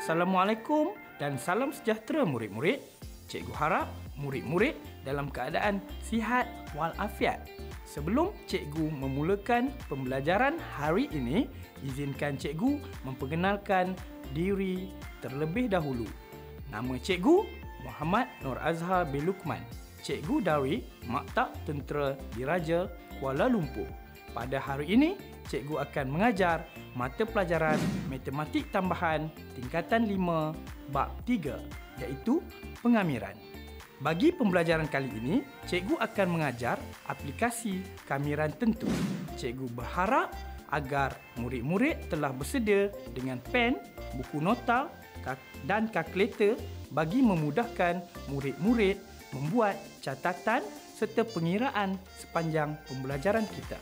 Assalamualaikum dan salam sejahtera murid-murid. Cikgu harap murid-murid dalam keadaan sihat walafiat. Sebelum cikgu memulakan pembelajaran hari ini, izinkan cikgu memperkenalkan diri terlebih dahulu. Nama cikgu Muhammad Nur Azhar bin Luqman. Cikgu dari Maktab Tentera Diraja Kuala Lumpur. Pada hari ini, cikgu akan mengajar mata pelajaran Matematik Tambahan tingkatan 5 bab 3 iaitu pengamiran. Bagi pembelajaran kali ini, cikgu akan mengajar aplikasi kamiran tentu. Cikgu berharap agar murid-murid telah bersedia dengan pen, buku nota dan kalkulator bagi memudahkan murid-murid membuat catatan serta pengiraan sepanjang pembelajaran kita.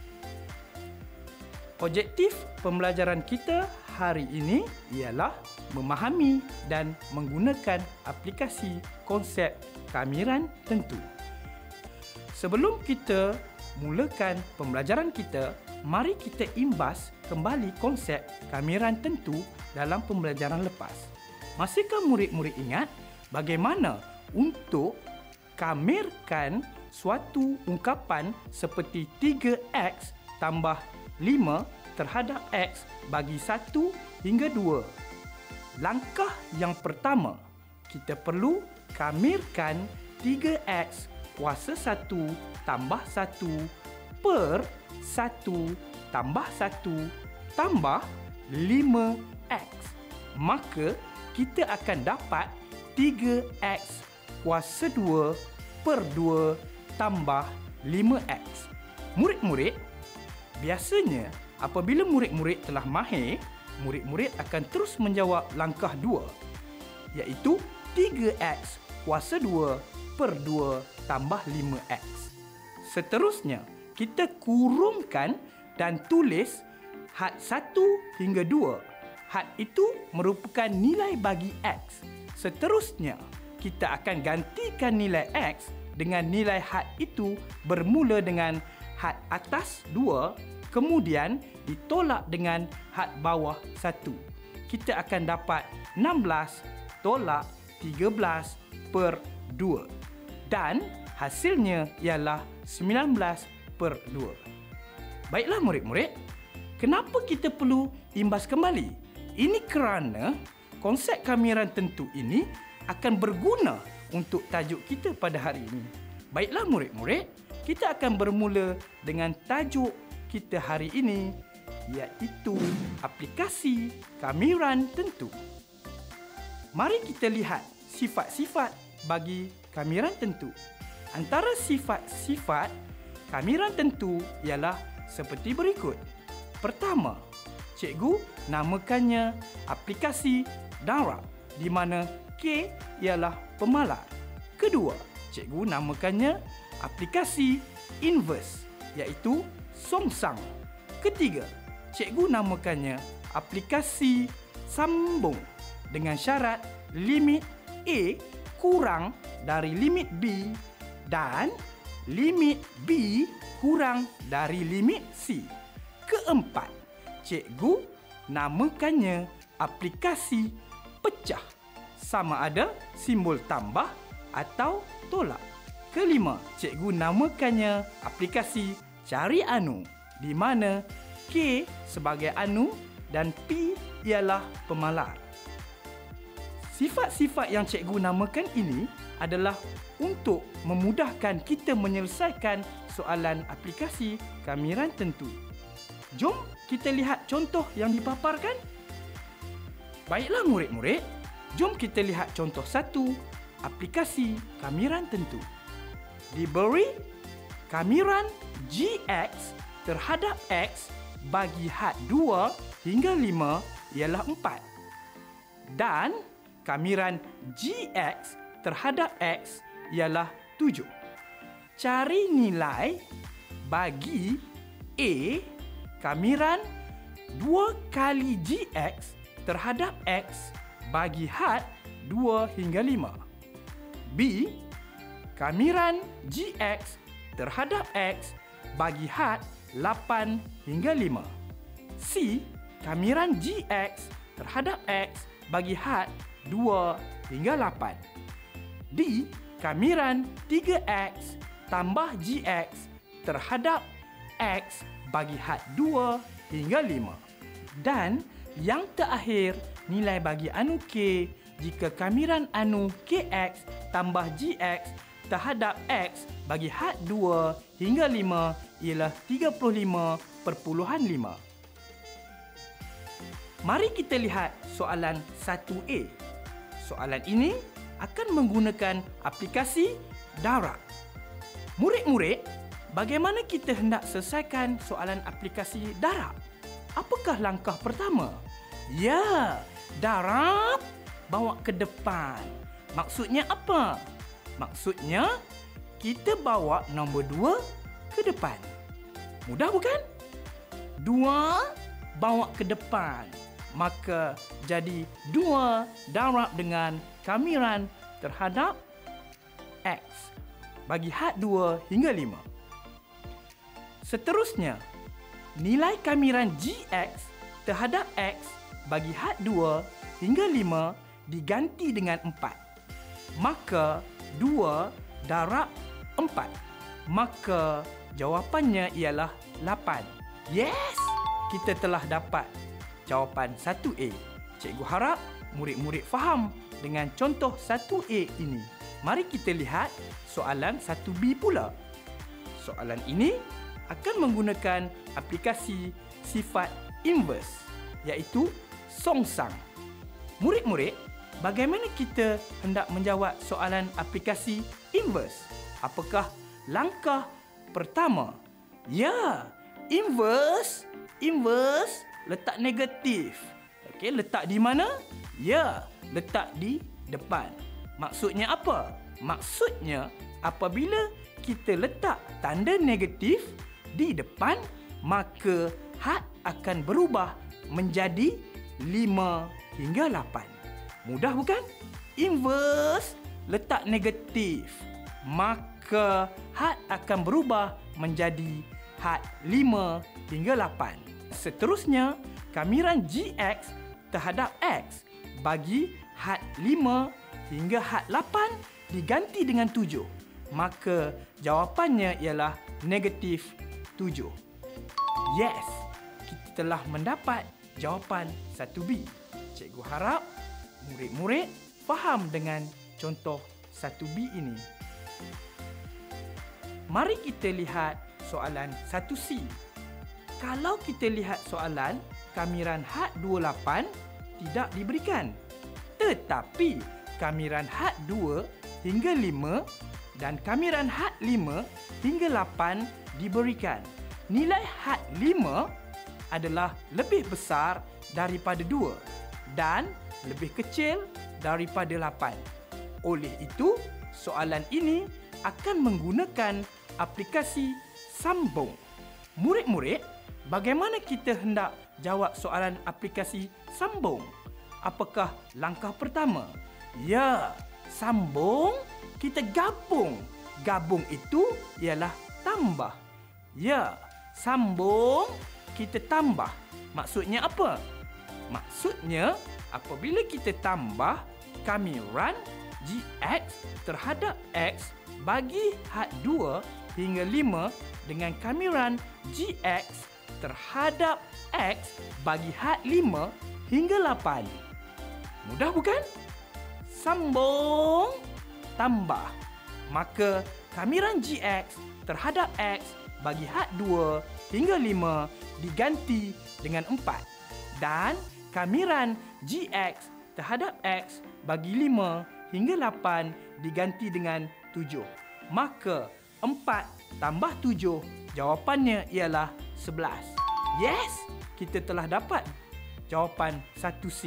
Objektif pembelajaran kita hari ini ialah memahami dan menggunakan aplikasi konsep kamiran tentu. Sebelum kita mulakan pembelajaran kita, mari kita imbas kembali konsep kamiran tentu dalam pembelajaran lepas. Masihkah murid-murid ingat bagaimana untuk kamirkan suatu ungkapan seperti 3x tambah 5 terhadap X bagi 1 hingga 2. Langkah yang pertama, kita perlu kamirkan 3X kuasa 1 tambah 1 per 1 tambah 1 tambah 5X. Maka kita akan dapat 3X kuasa 2 per 2 tambah 5X. Murid-murid, biasanya, apabila murid-murid telah mahir, murid-murid akan terus menjawab langkah 2, iaitu 3x kuasa 2 per 2 tambah 5x. Seterusnya, kita kurungkan dan tulis had 1 hingga 2. Had itu merupakan nilai bagi x. Seterusnya, kita akan gantikan nilai x dengan nilai had itu bermula dengan had atas 2, kemudian ditolak dengan had bawah 1. Kita akan dapat 16 tolak 13 per 2. Dan hasilnya ialah 19 per 2. Baiklah murid-murid, kenapa kita perlu imbas kembali? Ini kerana konsep kamiran tentu ini akan berguna untuk tajuk kita pada hari ini. Baiklah murid-murid, kita akan bermula dengan tajuk kita hari ini, iaitu aplikasi kamiran tentu. Mari kita lihat sifat-sifat bagi kamiran tentu. Antara sifat-sifat kamiran tentu ialah seperti berikut. Pertama, cikgu namakannya aplikasi darab, di mana K ialah pemalar. Kedua, cikgu namakannya aplikasi inverse, iaitu songsang. Ketiga, cikgu namakannya aplikasi sambung dengan syarat limit A kurang dari limit B dan limit B kurang dari limit C. Keempat, cikgu namakannya aplikasi pecah, sama ada simbol tambah atau tolak. Kelima, cikgu namakannya aplikasi cari anu, di mana K sebagai anu dan P ialah pemalar. Sifat-sifat yang cikgu namakan ini adalah untuk memudahkan kita menyelesaikan soalan aplikasi kamiran tentu. Jom kita lihat contoh yang dipaparkan. Baiklah murid-murid, jom kita lihat contoh 1 aplikasi kamiran tentu. Diberi kamiran GX terhadap X bagi had 2 hingga 5 ialah 4. Dan kamiran GX terhadap X ialah 7. Cari nilai bagi A kamiran 2 kali GX terhadap X bagi had 2 hingga 5. B kamiran GX terhadap X bagi had 8 hingga 5. C. Kamiran GX terhadap X bagi had 2 hingga 8. D. Kamiran 3X tambah GX terhadap X bagi had 2 hingga 5. Dan yang terakhir, nilai bagi anu K jika kamiran anu KX tambah GX terhadap X bagi had 2 hingga 5 ialah 35.5. Mari kita lihat soalan 1A. Soalan ini akan menggunakan aplikasi darab. Murid-murid, bagaimana kita hendak selesaikan soalan aplikasi darab? Apakah langkah pertama? Ya, darab bawa ke depan. Maksudnya apa? Maksudnya, kita bawa nombor 2 ke depan. Mudah bukan? 2 bawa ke depan. Maka jadi 2 darab dengan kamiran terhadap X bagi had 2 hingga 5. Seterusnya, nilai kamiran GX terhadap X bagi had 2 hingga 5 diganti dengan 4. Maka 2 darab 4. Maka jawapannya ialah 8. Yes! Kita telah dapat jawapan 1A. Cikgu harap murid-murid faham dengan contoh 1A ini. Mari kita lihat soalan 1B pula. Soalan ini akan menggunakan aplikasi sifat inverse, iaitu songsang. Murid-murid, bagaimana kita hendak menjawab soalan aplikasi inverse? Apakah langkah pertama? Ya, inverse letak negatif. Okey, letak di mana? Ya, letak di depan. Maksudnya apa? Maksudnya apabila kita letak tanda negatif di depan, maka had akan berubah menjadi 5 hingga 8. Mudah bukan? Inverse letak negatif, maka had akan berubah menjadi had 5 hingga 8. Seterusnya, kamiran GX terhadap X bagi had 5 hingga had 8 diganti dengan 7. Maka jawapannya ialah negatif 7. Yes, kita telah mendapat jawapan 1B. Cikgu harap murid-murid faham dengan contoh 1B ini. Mari kita lihat soalan 1C. Kalau kita lihat soalan, kamiran had 28 tidak diberikan. Tetapi kamiran had 2 hingga 5 dan kamiran had 5 hingga 8 diberikan. Nilai had 5 adalah lebih besar daripada 2 dan lebih kecil daripada 8. Oleh itu, soalan ini akan menggunakan aplikasi sambung. Murid-murid, bagaimana kita hendak jawab soalan aplikasi sambung? Apakah langkah pertama? Ya, sambung kita gabung. Gabung itu ialah tambah. Ya, sambung kita tambah. Maksudnya apa? Maksudnya apabila kita tambah kamiran GX terhadap X bagi had 2 hingga 5 dengan kamiran GX terhadap X bagi had 5 hingga 8. Mudah bukan? Sambung, tambah. Maka kamiran GX terhadap X bagi had 2 hingga 5 diganti dengan 4. Dan kamiran GX terhadap X bagi 5 hingga 8 diganti dengan 7. Maka 4 tambah 7 jawapannya ialah 11. Yes, kita telah dapat jawapan 1C.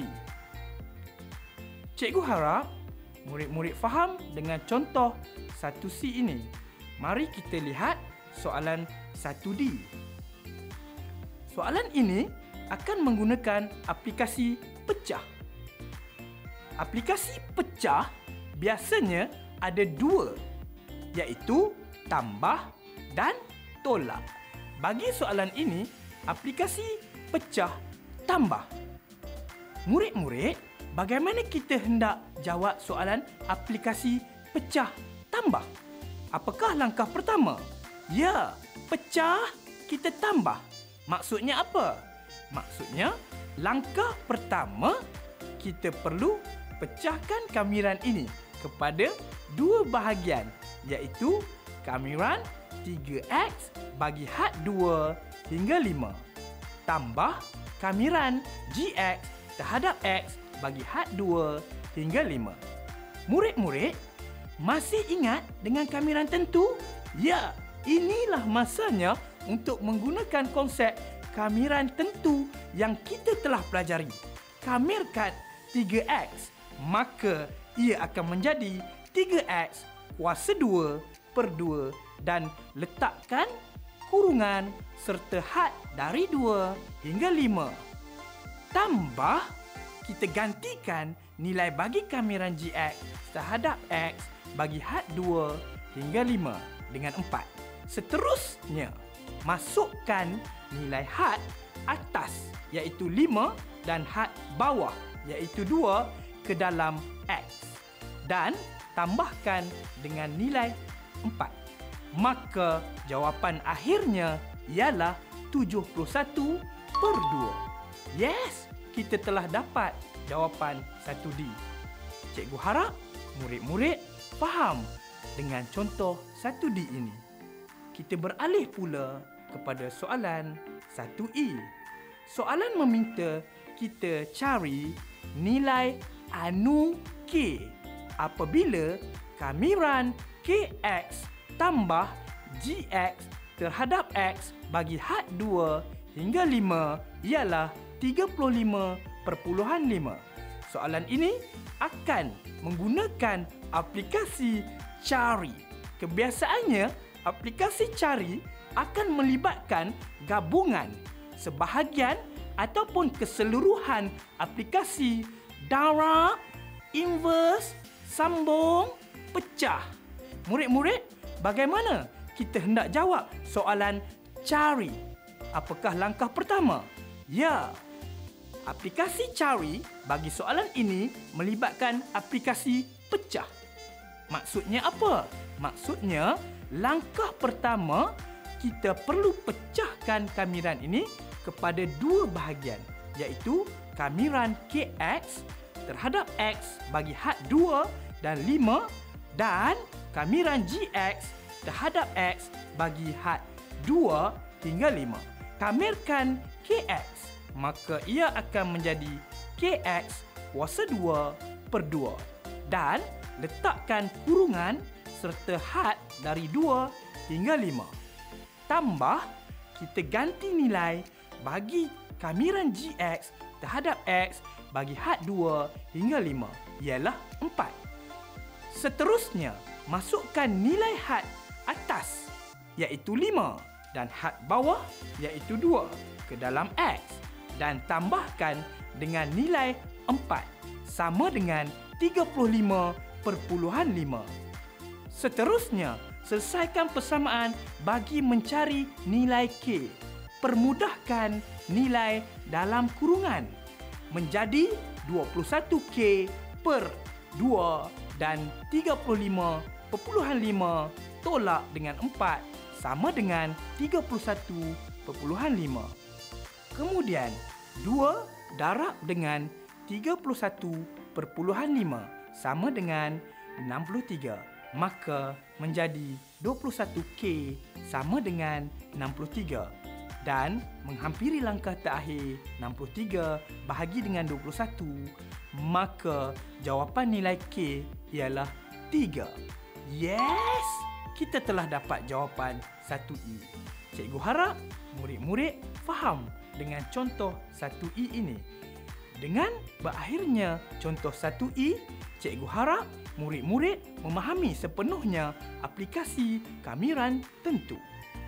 Cikgu harap murid-murid faham dengan contoh 1C ini. Mari kita lihat soalan 1D. Soalan ini akan menggunakan aplikasi pecah. Aplikasi pecah biasanya ada 2, iaitu tambah dan tolak. Bagi soalan ini, aplikasi pecah tambah. Murid-murid, bagaimana kita hendak jawab soalan aplikasi pecah tambah? Apakah langkah pertama? Ya, pecah kita tambah. Maksudnya apa? Maksudnya, langkah pertama kita perlu pecahkan kamiran ini kepada dua bahagian, iaitu kamiran 3x bagi had 2 hingga 5 tambah kamiran gx terhadap x bagi had 2 hingga 5. Murid-murid, masih ingat dengan kamiran tentu? Ya, inilah masanya untuk menggunakan konsep kamiran tentu yang kita telah pelajari. Kamirkan 3x, maka ia akan menjadi 3x kuasa 2 per 2 dan letakkan kurungan serta had dari 2 hingga 5. Tambah, kita gantikan nilai bagi kamiran gx terhadap x bagi had 2 hingga 5 dengan 4. Seterusnya, masukkan nilai had atas iaitu 5 dan had bawah iaitu 2 ke dalam x dan tambahkan dengan nilai 4. Maka jawapan akhirnya ialah 71 per 2. Yes, kita telah dapat jawapan 1D. Cikgu harap murid-murid faham dengan contoh 1D ini. Kita beralih pula kepada soalan 1E. Soalan meminta kita cari nilai anu K apabila kamiran KX tambah GX terhadap X bagi had 2 hingga 5 ialah 35.5. Soalan ini akan menggunakan aplikasi cari. Kebiasaannya, aplikasi cari akan melibatkan gabungan, sebahagian ataupun keseluruhan aplikasi darab, inverse, sambung, pecah. Murid-murid, bagaimana kita hendak jawab soalan cari? Apakah langkah pertama? Ya, aplikasi cari bagi soalan ini melibatkan aplikasi pecah. Maksudnya apa? Maksudnya, langkah pertama kita perlu pecahkan kamiran ini kepada dua bahagian, iaitu kamiran KX terhadap X bagi had 2 dan 5 dan kamiran GX terhadap X bagi had 2 hingga 5. Kamirkan KX, maka ia akan menjadi KX kuasa 2 per 2 dan letakkan kurungan serta had dari 2 hingga 5. Tambah, kita ganti nilai bagi kamiran GX terhadap X bagi had 2 hingga 5 ialah 4. Seterusnya, masukkan nilai had atas iaitu 5 dan had bawah iaitu 2 ke dalam X dan tambahkan dengan nilai 4 sama dengan 35.5. Seterusnya, selesaikan persamaan bagi mencari nilai K. Permudahkan nilai dalam kurungan menjadi 21K per 2 dan 35.5 tolak dengan 4 sama dengan 31.5. Kemudian, 2 darab dengan 31.5 sama dengan 63. Maka menjadi 21K sama dengan 63. Dan menghampiri langkah terakhir 63 bahagi dengan 21, maka jawapan nilai K ialah 3. Yes! Kita telah dapat jawapan 1E. Cikgu harap murid-murid faham dengan contoh 1E ini. Dengan berakhirnya contoh 1E, cikgu harap murid-murid memahami sepenuhnya aplikasi kamiran tentu.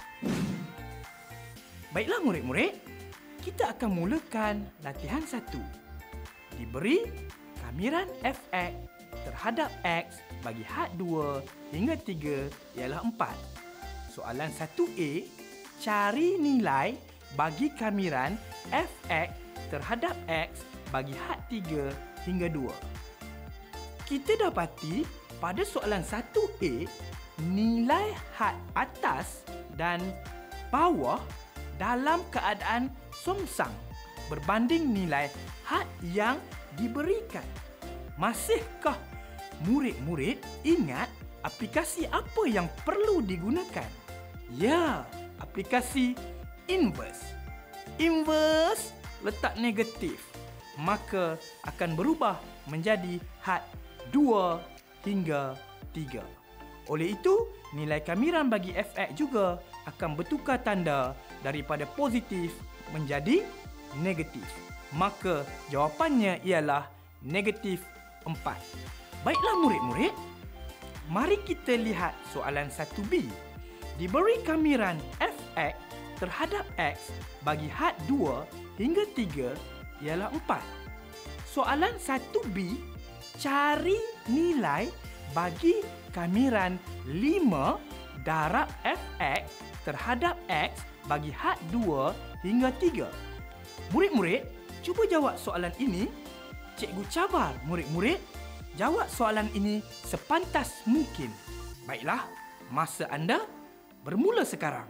Baiklah murid-murid, kita akan mulakan latihan 1. Diberi kamiran fx terhadap x bagi had 2 hingga 3 ialah 4. Soalan 1A, cari nilai bagi kamiran fx terhadap x bagi had 3 hingga 2. Kita dapati pada soalan 1A, nilai had atas dan bawah dalam keadaan songsang berbanding nilai had yang diberikan. Masihkah murid-murid ingat aplikasi apa yang perlu digunakan? Ya, aplikasi inverse. Inverse letak negatif, maka akan berubah menjadi had 2 hingga 3. Oleh itu, nilai kamiran bagi fx juga akan bertukar tanda daripada positif menjadi negatif. Maka jawapannya ialah negatif 4. Baiklah murid-murid, mari kita lihat soalan 1B. Diberi kamiran fx terhadap x bagi had 2 hingga 3 ialah 4. Soalan 1B, cari nilai bagi kamiran 5 darab fx terhadap x bagi had 2 hingga 3. Murid-murid, cuba jawab soalan ini. Cikgu cabar murid-murid jawab soalan ini sepantas mungkin. Baiklah, masa anda bermula sekarang.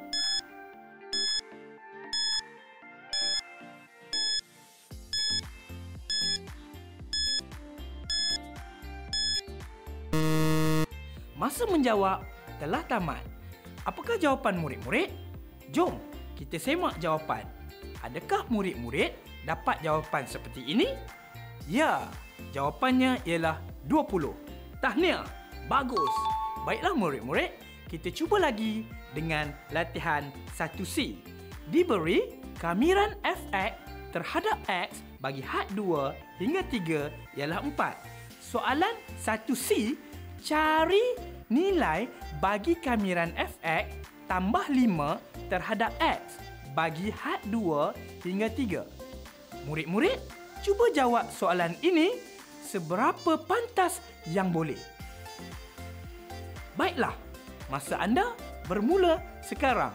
Masa menjawab telah tamat. Apakah jawapan murid-murid? Jom kita semak jawapan. Adakah murid-murid dapat jawapan seperti ini? Ya, jawapannya ialah 20. Tahniah, bagus. Baiklah murid-murid, kita cuba lagi dengan latihan 1C. Diberi kamiran fx terhadap x bagi had 2 hingga 3 ialah 4. Soalan 1C, cari nilai bagi kamiran fx tambah 5 terhadap x bagi had 2 hingga 3. Murid-murid, cuba jawab soalan ini seberapa pantas yang boleh. Baiklah, masa anda bermula sekarang.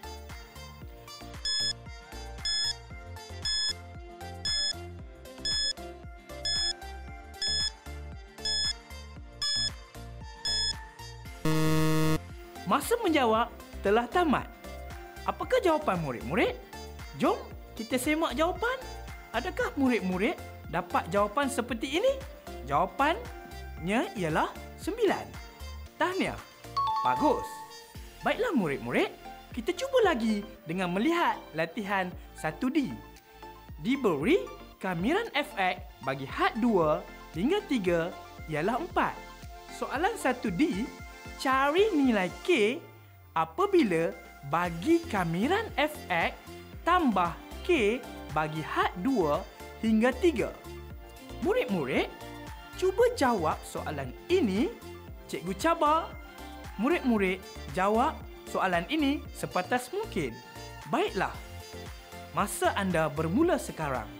Masa menjawab telah tamat. Apakah jawapan murid-murid? Jom kita semak jawapan. Adakah murid-murid dapat jawapan seperti ini? Jawapannya ialah 9. Tahniah, bagus. Baiklah murid-murid, kita cuba lagi dengan melihat latihan 1D. Diberi kamiran fx bagi had 2 hingga 3 ialah 4. Soalan 1D, cari nilai K apabila bagi kamiran fx tambah K bagi had 2 hingga 3. Murid-murid, cuba jawab soalan ini. Cikgu cabar murid-murid jawab soalan ini sepantas mungkin. Baiklah, masa anda bermula sekarang.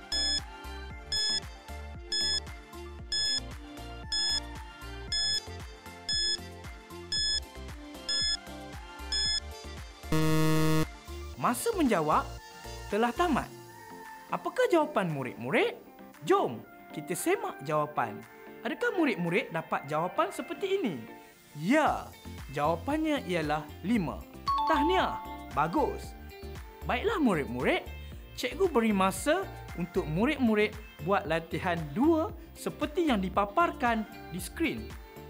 Masa menjawab telah tamat. Apakah jawapan murid-murid? Jom kita semak jawapan. Adakah murid-murid dapat jawapan seperti ini? Ya, jawapannya ialah 5. Tahniah, bagus. Baiklah murid-murid, cikgu beri masa untuk murid-murid buat latihan 2 seperti yang dipaparkan di skrin.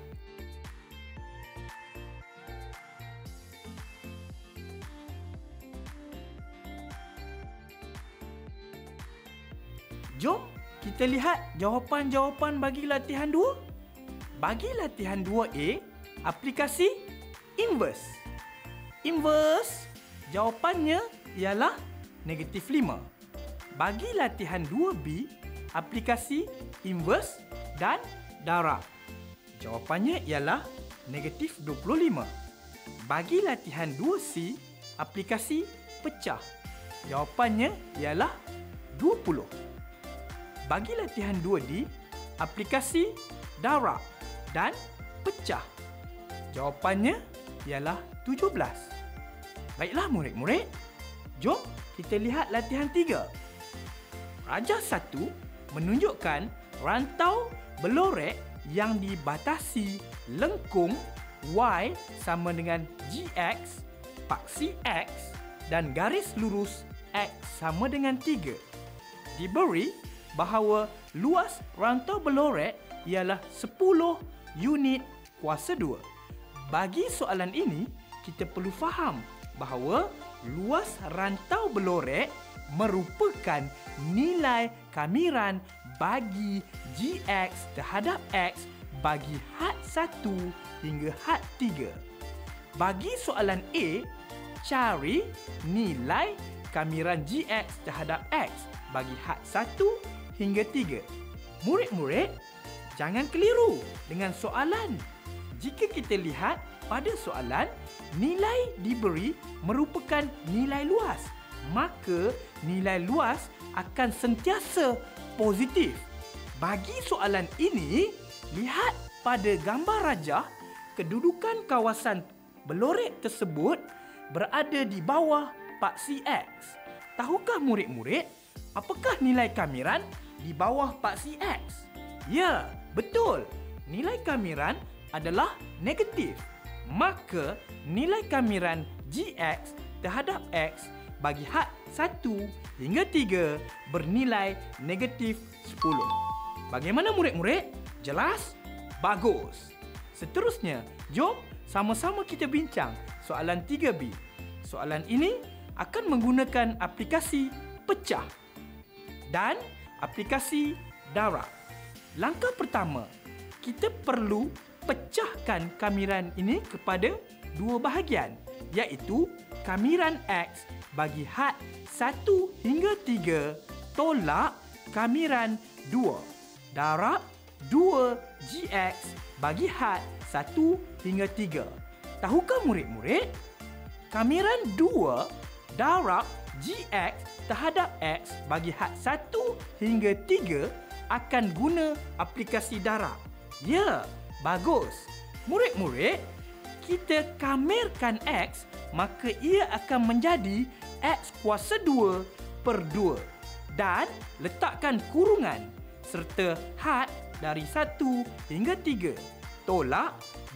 Jom kita lihat jawapan-jawapan bagi latihan 2. Bagi latihan 2A, aplikasi inverse. Inverse, jawapannya ialah negatif 5. Bagi latihan 2B, aplikasi inverse dan darab. Jawapannya ialah negatif 25. Bagi latihan 2C, aplikasi pecah. Jawapannya ialah 20. Bagi latihan 2D, aplikasi darab dan pecah. Jawapannya ialah 17. Baiklah murid-murid, jom kita lihat latihan 3. Rajah 1 menunjukkan rantau belorek yang dibatasi lengkung Y sama dengan GX, paksi X dan garis lurus X sama dengan 3. Diberi bahawa luas rantau belorek ialah 10 unit kuasa 2. Bagi soalan ini, kita perlu faham bahawa luas rantau belorek merupakan nilai kamiran bagi GX terhadap X bagi had 1 hingga had 3. Bagi soalan A, cari nilai kamiran GX terhadap X bagi had 1 hingga 3. Murid-murid, jangan keliru dengan soalan. Jika kita lihat pada soalan, nilai diberi merupakan nilai luas, maka nilai luas akan sentiasa positif. Bagi soalan ini, lihat pada gambar rajah, kedudukan kawasan belorek tersebut berada di bawah paksi X. Tahukah murid-murid, apakah nilai kamiran di bawah paksi X? Ya, betul. Nilai kamiran adalah negatif. Maka nilai kamiran GX terhadap X bagi had 1 hingga 3 bernilai negatif 10. Bagaimana murid-murid? Jelas? Bagus. Seterusnya, jom sama-sama kita bincang soalan 3B. Soalan ini akan menggunakan aplikasi pecah dan aplikasi darab. Langkah pertama, kita perlu pecahkan kamiran ini kepada dua bahagian, iaitu kamiran X bagi had 1 hingga 3 tolak kamiran 2 darab 2 GX bagi had 1 hingga 3. Tahukah murid-murid, kamiran 2 darab GX terhadap X bagi had 1 hingga 3 akan guna aplikasi darab. Ya, bagus. Murid-murid, kita kamirkan X, maka ia akan menjadi X kuasa 2 per 2. Dan letakkan kurungan serta had dari 1 hingga 3. Tolak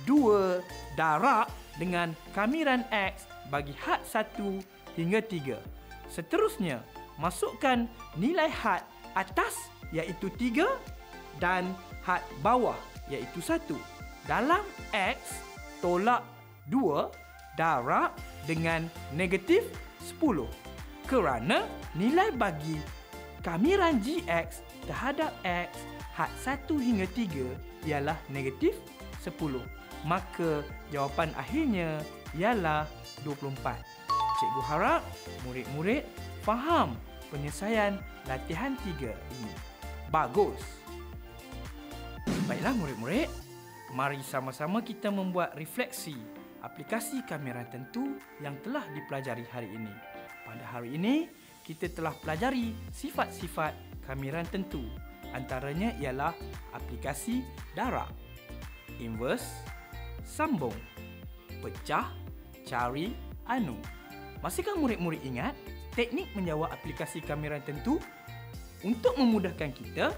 2 darab dengan kamiran X bagi had 1 hingga 3. Seterusnya, masukkan nilai had atas iaitu 3 dan had bawah iaitu 1 dalam X tolak 2 darab dengan negatif 10 kerana nilai bagi kamiran GX terhadap X had 1 hingga 3 ialah negatif 10. Maka jawapan akhirnya ialah 24. Cikgu harap murid-murid faham penyelesaian latihan 3 ini. Bagus. Baiklah murid-murid, mari sama-sama kita membuat refleksi aplikasi kamera tentu yang telah dipelajari hari ini. Pada hari ini, kita telah pelajari sifat-sifat kamera tentu. Antaranya ialah aplikasi darab, inverse, sambung, pecah, cari, anu. Masihkah murid-murid ingat teknik menjawab aplikasi kamera tentu? Untuk memudahkan kita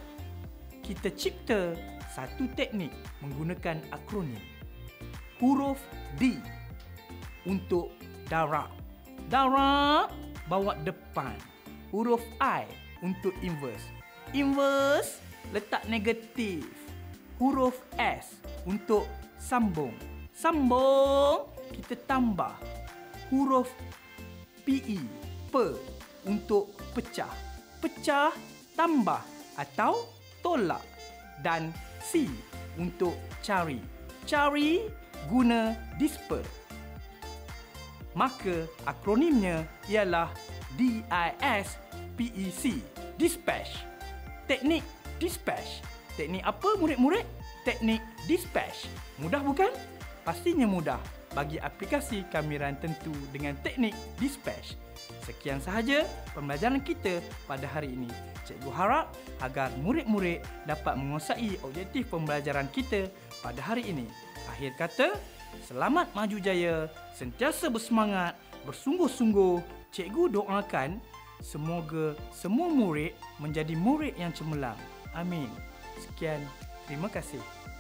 cipta satu teknik menggunakan akronim. Huruf D untuk darab. Darab bawa depan. Huruf I untuk inverse. Inverse letak negatif. Huruf S untuk sambung. Sambung kita tambah. Huruf PE untuk pecah. Pecah tambah atau tolak. Dan C untuk cari. Cari guna disper. Maka akronimnya ialah DISPEC. Dispatch. Teknik dispatch. Teknik apa murid-murid? Teknik dispatch. Mudah bukan? Pastinya mudah bagi aplikasi kamiran tentu dengan teknik dispatch. Sekian sahaja pembelajaran kita pada hari ini. Cikgu harap agar murid-murid dapat menguasai objektif pembelajaran kita pada hari ini. Akhir kata, selamat maju jaya, sentiasa bersemangat, bersungguh-sungguh. Cikgu doakan semoga semua murid menjadi murid yang cemerlang. Amin. Sekian, terima kasih.